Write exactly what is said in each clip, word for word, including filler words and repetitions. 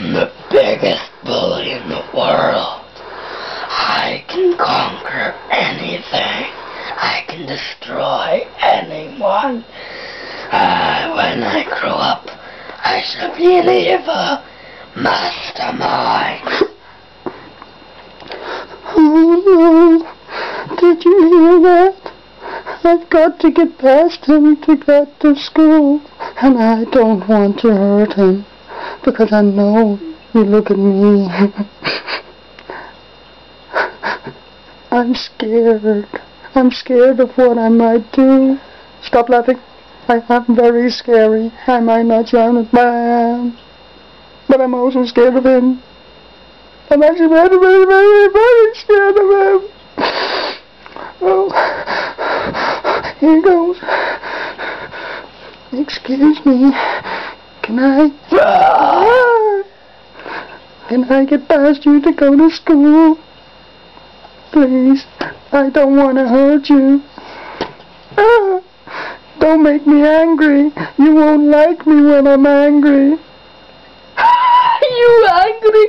I'm the biggest bully in the world. I can conquer anything. I can destroy anyone. Uh, when I grow up, I shall be an evil mastermind. Oh no! Did you hear that? I've got to get past him to get to school, and I don't want to hurt him, because I know you look at me. I'm scared. I'm scared of what I might do. Stop laughing. I am very scary. I might not sound as bad I am, but I'm also scared of him. I'm actually very, very, very, very scared of him. Oh, here goes. Excuse me. Can I? Can I get past you to go to school? Please. I don't want to hurt you. Ah, don't make me angry. You won't like me when I'm angry. You angry?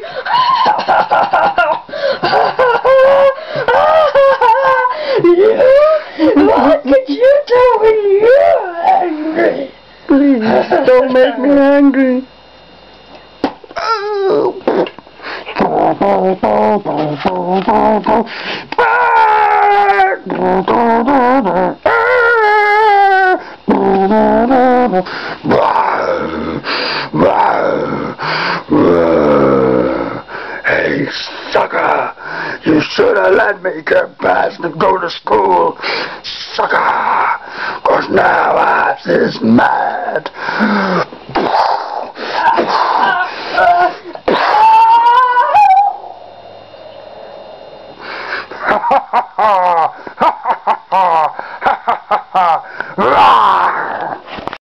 You? What did you do when you're angry? Please, don't make me angry. Hey, sucker! You should have let me get past and go to school, sucker! Cause now I is mad. Ha ha ha ha! Ha ha ha ha!